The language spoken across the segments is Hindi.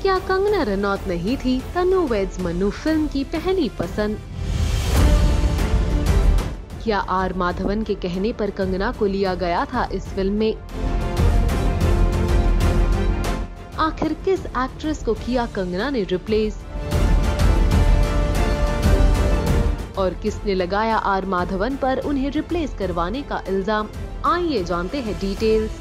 क्या कंगना रनौत नहीं थी तन्नू वेड्स मन्नू फिल्म की पहली पसंद? क्या आर माधवन के कहने पर कंगना को लिया गया था इस फिल्म में? आखिर किस एक्ट्रेस को किया कंगना ने रिप्लेस? और किसने लगाया आर माधवन पर उन्हें रिप्लेस करवाने का इल्जाम? आइए जानते हैं डिटेल्स।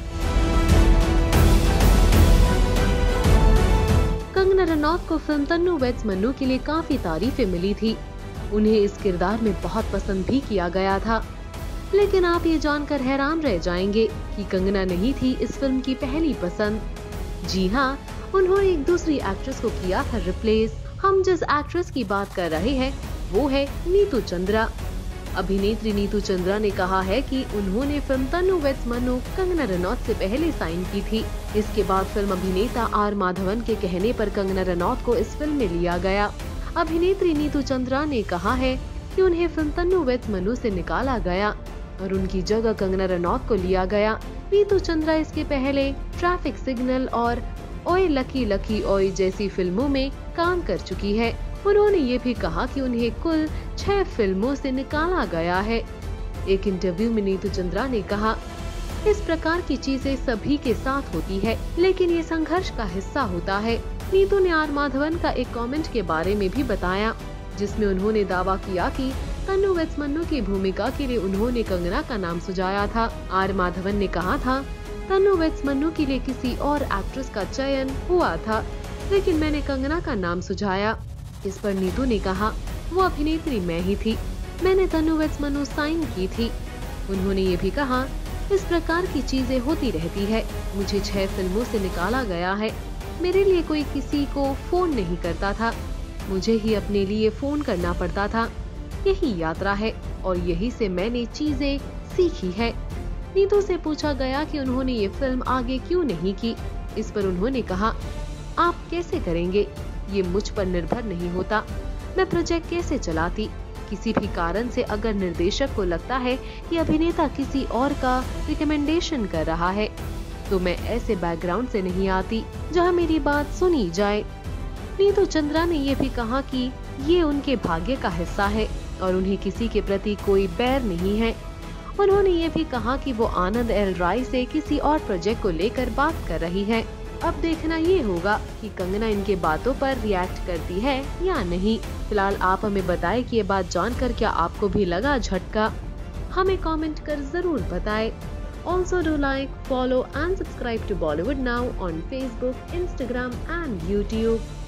कंगना रनौत को फिल्म तन्नू वेड्स मन्नू के लिए काफी तारीफें मिली थी। उन्हें इस किरदार में बहुत पसंद भी किया गया था। लेकिन आप ये जानकर हैरान रह जाएंगे कि कंगना नहीं थी इस फिल्म की पहली पसंद। जी हाँ, उन्होंने एक दूसरी एक्ट्रेस को किया था रिप्लेस। हम जिस एक्ट्रेस की बात कर रहे हैं वो है नीतू चंद्रा। अभिनेत्री नीतू चंद्रा ने कहा है कि उन्होंने फिल्म तन्नू वेड्स मन्नू कंगना रनौत से पहले साइन की थी। इसके बाद फिल्म अभिनेता आर माधवन के कहने पर कंगना रनौत को इस फिल्म में लिया गया। अभिनेत्री नीतू चंद्रा ने कहा है कि उन्हें फिल्म तन्नू वेड्स मन्नू से निकाला गया और उनकी जगह कंगना रनौत को लिया गया। नीतू चंद्रा इसके पहले ट्रैफिक सिग्नल और ओए लकी लकी ओए जैसी फिल्मों में काम कर चुकी है। उन्होंने ये भी कहा कि उन्हें कुल 6 फिल्मों से निकाला गया है। एक इंटरव्यू में नीतू चंद्रा ने कहा, इस प्रकार की चीजें सभी के साथ होती है, लेकिन ये संघर्ष का हिस्सा होता है। नीतू ने आर माधवन का एक कमेंट के बारे में भी बताया, जिसमें उन्होंने दावा किया कि तन्नू वेड्स मन्नू की भूमिका के लिए उन्होंने कंगना का नाम सुझाया था। आर माधवन ने कहा था, तन्नू वेड्स मन्नू के लिए किसी और एक्ट्रेस का चयन हुआ था, लेकिन मैंने कंगना का नाम सुझाया। इस पर नीतू ने कहा, वो अभिनेत्री मैं ही थी, मैंने तन्नू वेड्स मन्नू साइन की थी। उन्होंने ये भी कहा, इस प्रकार की चीजें होती रहती है। मुझे 6 फिल्मों से निकाला गया है। मेरे लिए कोई किसी को फोन नहीं करता था, मुझे ही अपने लिए फोन करना पड़ता था। यही यात्रा है और यही से मैंने चीजें सीखी है। नीतू से पूछा गया कि उन्होंने ये फिल्म आगे क्यों नहीं की। इस पर उन्होंने कहा, आप कैसे करेंगे, ये मुझ पर निर्भर नहीं होता। मैं प्रोजेक्ट कैसे चलाती? किसी भी कारण से अगर निर्देशक को लगता है कि अभिनेता किसी और का रिकमेंडेशन कर रहा है, तो मैं ऐसे बैकग्राउंड से नहीं आती जहां मेरी बात सुनी जाए। नीतू चंद्रा ने ये भी कहा कि ये उनके भाग्य का हिस्सा है और उन्हें किसी के प्रति कोई बैर नहीं है। उन्होंने ये भी कहा कि वो आनंद एल राय से किसी और प्रोजेक्ट को लेकर बात कर रही है। अब देखना ये होगा कि कंगना इनके बातों पर रिएक्ट करती है या नहीं। फिलहाल आप हमें बताएं कि ये बात जानकर क्या आपको भी लगा झटका? हमें कमेंट कर जरूर बताएं। Also do like, follow and subscribe to Bollywood Now on Facebook, Instagram and YouTube.